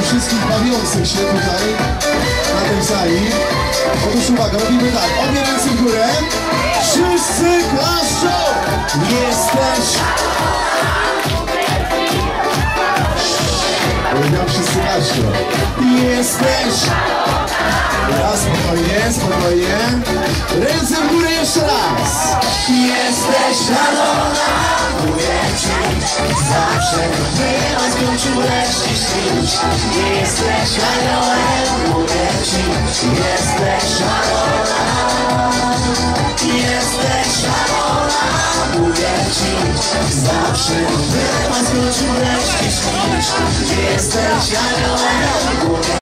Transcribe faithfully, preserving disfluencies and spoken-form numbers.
wszystkich bawiących się tutaj na tej sali. Otóż uwaga, robimy tak, obie ręce w górę. Wszyscy klaszczą! Jesteś! Powiedział, wszyscy klaszczą. Jesteś! Raz, spokojnie, spokojnie. Ręce w górę jeszcze raz. Jesteś szalona, mówię ci. Zawsze byłem skończył wreszcie śnić. Nie jesteś aniołem, mówię ci. Jesteś szalona. Jesteś szalona, mówię ci. Zawsze byłem skończył wreszcie śnić. Nie jesteś aniołem, mówię ci.